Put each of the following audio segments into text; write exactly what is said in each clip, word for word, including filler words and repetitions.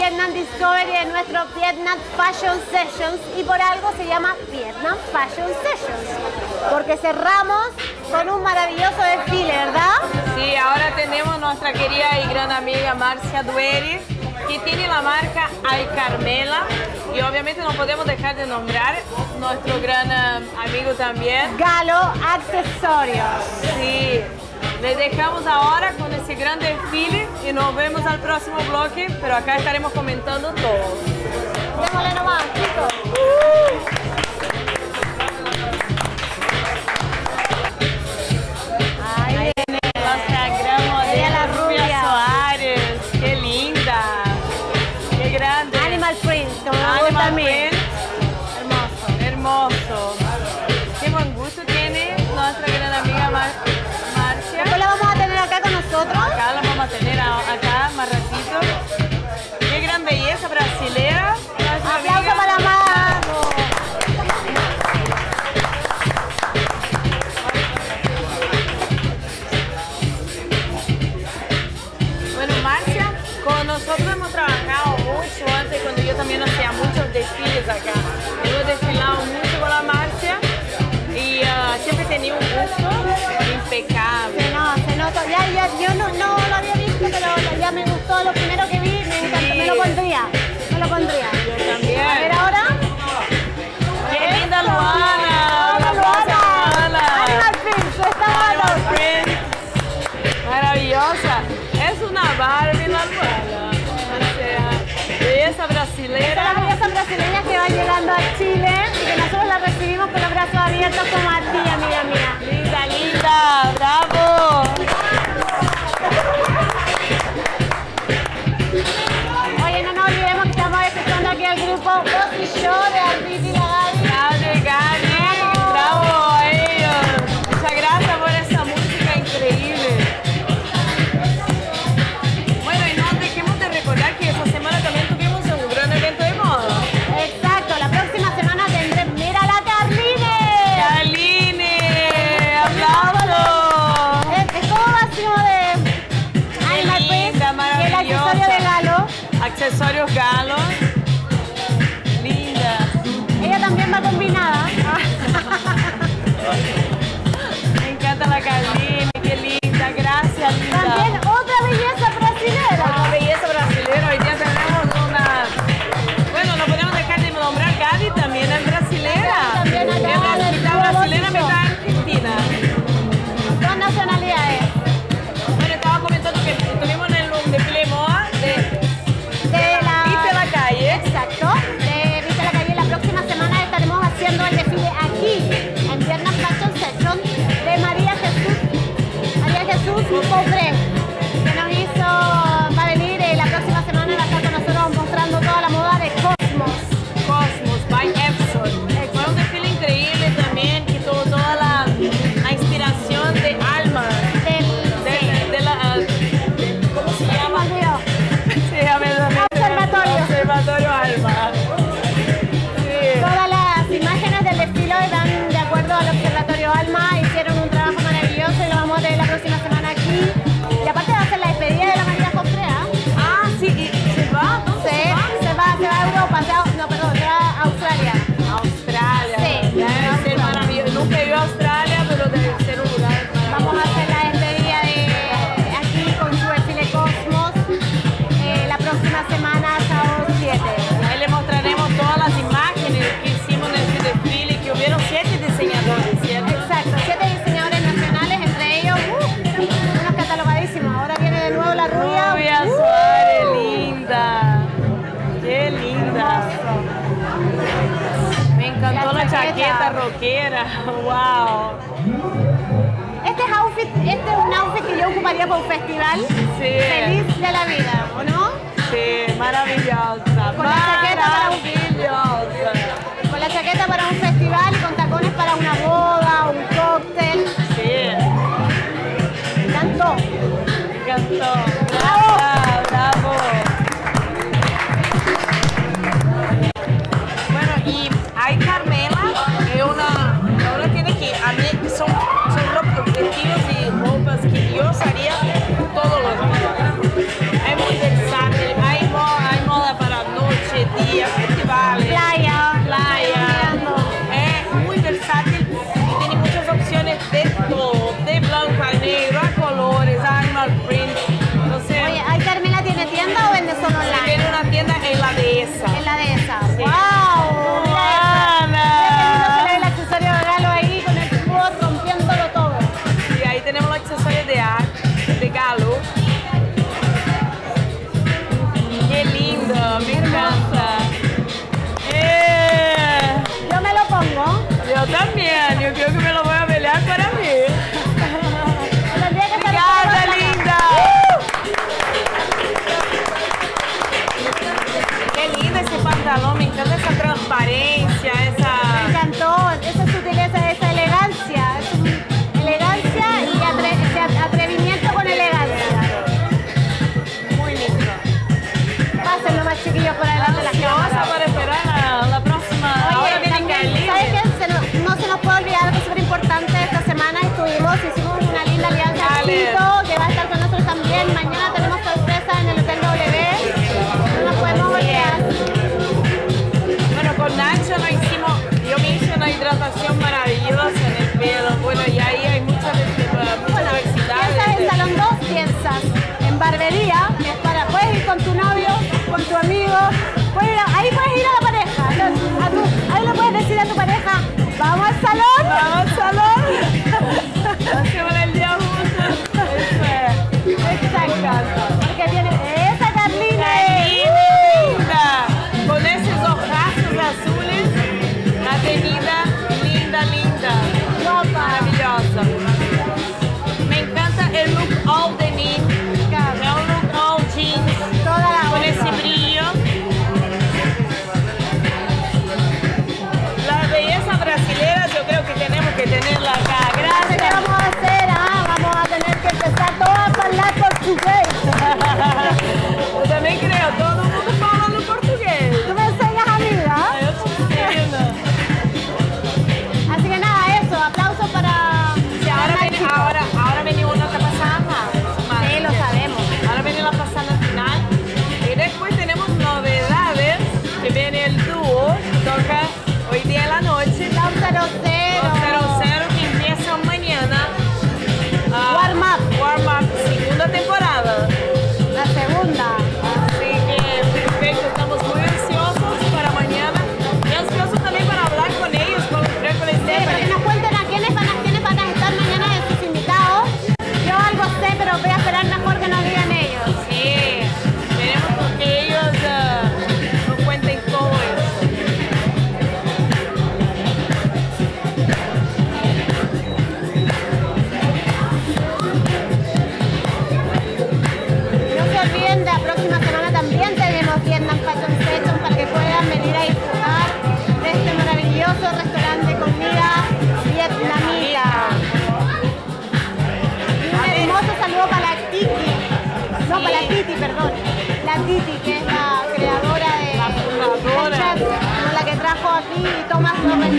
Vietnam Discovery de nuestro Vietnam Fashion Sessions y por algo se llama Vietnam Fashion Sessions, porque cerramos con un maravilloso desfile, ¿verdad? Sí, ahora tenemos nuestra querida y gran amiga Marcia Dueri, que tiene la marca Ay Carmela, y obviamente no podemos dejar de nombrar nuestro gran um, amigo también, Galo Accesorios. Sí. Les dejamos ahora con ese gran desfile y nos vemos al próximo bloque, pero acá estaremos comentando todo. Démosle nomás, chicos. Ahí viene nuestra gran modelo, la rubia Suárez. Qué linda, qué grande. Animal Print, como me gusta a Animal mí. Print. Hermoso, hermoso. Qué buen gusto tiene nuestra gran amiga Mar Marcia. Después la vamos a tener acá con nosotros. Acá la vamos a tener a, acá más ratito. Qué gran belleza brasilera. Aplauso para la mano. Bueno, Marcia, con nosotros hemos trabajado mucho antes, cuando yo también hacía muchos desfiles acá. Hemos desfilado mucho con la Marcia y uh, siempre tenía un gusto impecable. Se nota, se nota. Ya, ya, yo no, no lo había visto, pero ya me gustó. Lo primero que vi, me encantó. Sí. Me lo pondría. Me lo pondría. Yo también. A ver ahora. ¡Qué linda Luana! Hola, ¡Un aplauso a Luana. Animal Print, está Animal bueno. Print. Maravillosa. Es una Barbie la Luana. O sea, belleza Estas brasilera. son las bellezas brasileñas que van llegando a Chile y que nosotros las recibimos con los brazos abiertos como a ti, amiga mía. Linda, linda. ¡Bravo! Oye, no nos olvidemos que estamos escuchando aquí al grupo Bossy Show de Artiti y la Gaby. Gaby, Gaby, bravo a ellos. Muchas gracias por esa música increíble. Bueno, y no dejemos de recordar que esta semana también tuvimos un gran evento de moda. Exacto, la próxima semana tendré Mira la Carline. ¡Carline! ¡Aplausos! Es, es como vacío de Animal Print linda, y el accesorio de Galo. Accesorios Galo. Linda. Ella también va combinada. Me encanta la Carline, qué linda. Gracias, linda. También otra belleza brasilera. Una belleza brasilera. Hoy día tenemos una... Bueno, no podemos dejar de nombrar Gaby, también es brasilera. También acá Es bra- del mitad Club brasilera, Bossy Show. mitad argentina. Dos nacionalidades. Bueno, estaba comentando que estuvimos en el desfile de moda de De la... Viste la Calle. Exacto. De Viste la Calle. La próxima semana estaremos haciendo el desfile aquí, en Vietnam Fashion Session, de María Jesús. María Jesús Pobre, que nos hizo, va a venir eh, la próxima semana y va a estar con nosotros mostrando toda la moda de Cosmos. Cosmos by Epson. Fue un desfile increíble también, que tuvo toda la, la inspiración de Alma. Del, De, de la, de- ¿cómo se llama? Olvidó. Sí, a ver, a ver. Observatorio. Observatorio Alma. Sí. Todas las imágenes del desfile van de acuerdo al Observatorio Alma, hicieron un trabajo maravilloso y lo vamos a tener la próxima semana aquí. Y aparte va a ser la despedida de la María José. Ah, sí, ¿y se va? ¿Dónde Sí, se va? se va, se va a Europa, se va, no, perdón, se va a Australia. Australia. Sí. Debe ser maravilloso. Nunca he ido a Australia, pero debe ser un lugar maravilloso. Vamos a hacer la despedida de aquí con su desfile Cosmos eh, la próxima semana, sábado siete. Ahí le mostraremos todas las imágenes que hicimos en ese desfile, que hubieron siete diseñadores, ¿cierto? Exacto, siete diseñadores nacionales, entre ellos uh, unos catalogadísimos. Ahora viene de nuevo la rubia. Rubia Uh, Suárez, linda. Qué linda. Me encantó La la chaqueta. chaqueta rockera. Wow. Este es outfit, este es un outfit que yo ocuparía para un festival. Sí. Feliz de la vida, ¿o no? Sí, maravillosa. Con la chaqueta para un- Maravillosa. Con la chaqueta para un festival y con tacones para una boda, un cóctel. Sí. Me encantó. Me encantó. Bravo. Bravo, bravo. Bueno, y Ay Carmela es una, una tienda que a mí son, son los vestidos y ropas que yo usaría todos los días. Es muy versátil, hay moda, hay moda para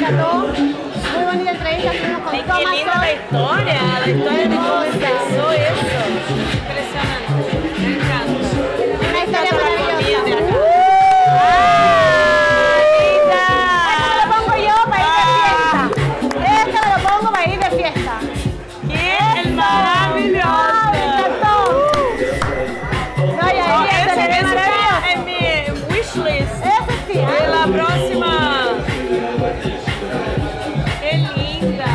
encantó. Muy bonita entrevista, estuvimos con Ay, qué Thomas. linda la historia, la historia de cómo empezó eso. Impresionante, me encanta. Una historia Me encanta la comida de maravillosa. acá. Esto me lo pongo yo para ir de fiesta. Esto me lo pongo para ir de fiesta. ¡Qué ¡Ah, me maravilloso! encantó! No, y ahí No, se ese, le ve ese maravilloso. está en mi wishlist Eso sí, de ¿eh? la próxima. ¡Qué linda!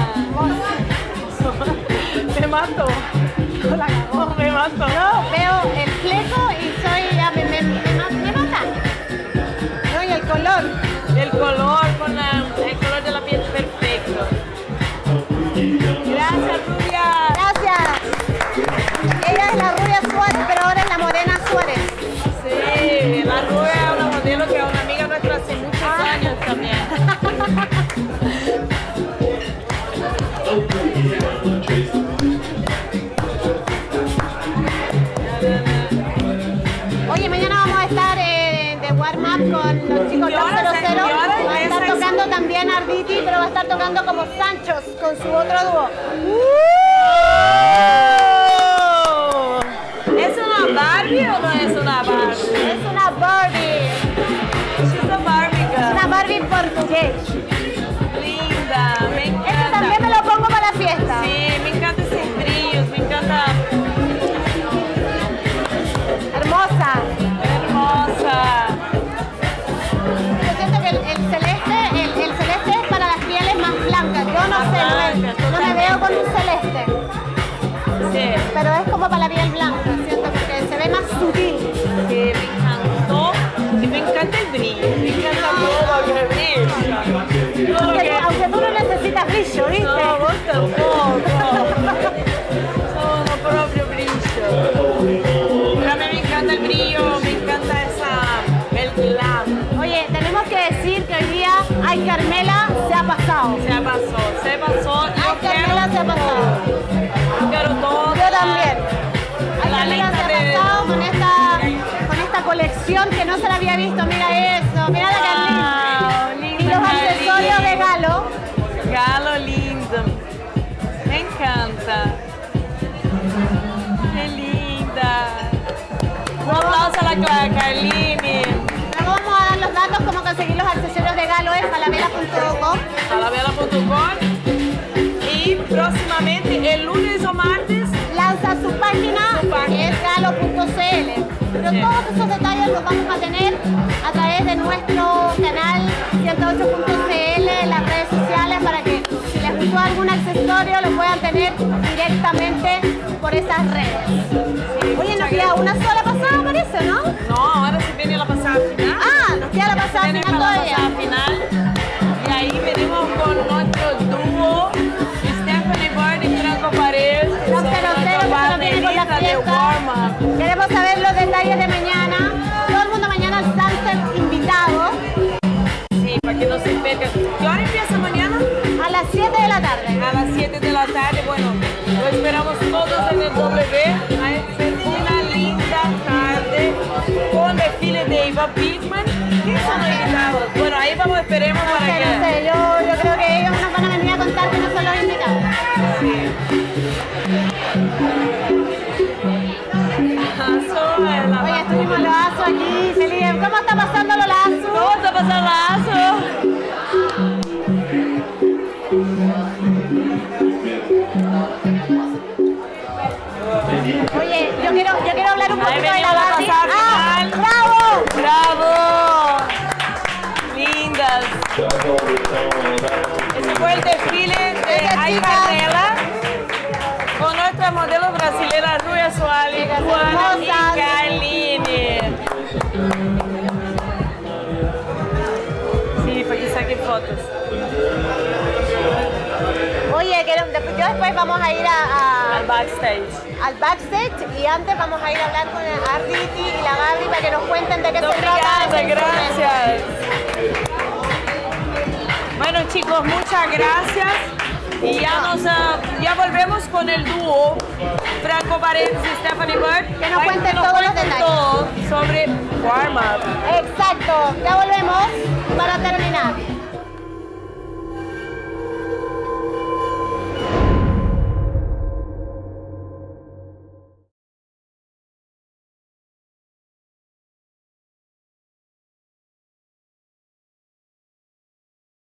Me mató. La cagó, me mató. Yo veo el fleco y soy, ya me, me, me, ma- me mata. No, y el color. El color con la, el color de la piel perfecto. Gracias, Rubia. Gracias. Ella es la Rubia Suárez, pero ahora es la Morena Suárez. Sí, la Rubia es una modelo que es una amiga nuestra hace muchos Ah. años también. Oye, mañana vamos a estar eh, de warm up con los chicos ¿Qué hora dos es? cero cero. ¿Qué hora Va a es? estar Es- tocando también Arditi, pero va a estar tocando como Sanchos con su otro dúo. Oh, ¿es una Barbie o no es una Barbie? Es una Barbie. She's a Barbie Es girl. una Barbie portugués. Linda, me Este también me encanta. lo pongo para la fiesta. Sí, me encanta esos brillos, me encanta. Hermosa. Hermosa. Yo siento que el, el celeste, el, el celeste es para las pieles más blancas. Yo no Más sé, no me- blancas, no me veo con un celeste, Sí, pero es como para la piel blanca, siento que se ve más sutil. sí, me encantó. Y me encanta el brillo, me encanta todo lo que brilla. Todo lo Aunque que... tú, aunque tú no necesitas brillo, ¿viste? No, vos tampoco. Somos propio brillo. Pero a mí me encanta el brillo, me encanta esa, el glam. Oye, tenemos que decir que hoy día, ay, Carmela se ha pasado. Se pasó, se pasó. Yo Ay, Carmela se ha pasado. quiero, quiero todo. Yo también. Ay, La Carmela lista se ha de- pasado con esta, con esta colección que no se la había visto. Mira eso, mira la Carlita. Wow, Y linda los accesorios de Carlita. Galo. Galo lindo. Me encanta. Qué linda. Un aplauso a la Cla- Carlini. Luego vamos a dar los datos, cómo conseguir los accesorios de Galo es falabella punto com. Falabella punto com. Y próximamente, el lunes o martes, Lanza su página, Su página. que es galo punto c l. Pero Sí. todos esos detalles los vamos a tener a través de nuestro canal ciento ocho punto c l en las redes sociales para que si les gustó algún accesorio lo puedan tener directamente por esas redes. Oye, nos queda una sola pasada, parece, ¿no? no, ahora se viene la pasada final. Ah, nos queda la pasada Viene final para la todavía. pasada final. Y ahí venimos con nuestro dúo, Stephanie Bird y Franco Paredes. que Los son cero cero nuestros que se nos viene con la bateristas de fiesta. warm up. Queremos saber los detalles de mañana. Todo el mundo mañana al Sunset invitado Sí, para que no se pierdan. ¿Qué hora empieza mañana? a las siete de la tarde. A las siete de la tarde. Bueno, lo esperamos todos en el W. Va a ser una linda tarde con desfile de Eva Pittman. ¿Quién son los invitados? Bueno, ahí vamos, esperemos No para sé, que... no sé, yo, yo creo que ellos nos van a venir a contar que no son los invitados. Oye, estuvimos los Lazo aquí, feliz. ¿Cómo está pasando los Lazo? ¿Cómo está pasando Lazo? Oye, yo quiero, yo quiero hablar un Ahí poquito de venimos la a Barbie. pasar ¡Ah! final. ¡Bravo! ¡Bravo! Lindas. Ese fue el desfile de Esas Ay chicas. Carmela con nuestras modelos brasileñas Rubia Suárez, Chicas Juana y hermosas. Carline. Sí, para que saquen fotos. Oye, que yo después vamos a ir a, a- Al backstage. al backstage y antes vamos a ir a hablar con Arditi y la Gaby para que nos cuenten de qué se trata. Obrigada, ese instrumento. gracias. Bueno chicos, muchas gracias. Y ya nos ah, ya volvemos con el dúo Franco Paredes y Stephanie Bird. Que nos para cuenten nos todos los cuenten detalles. todo sobre warm up. Exacto, ya volvemos para terminar.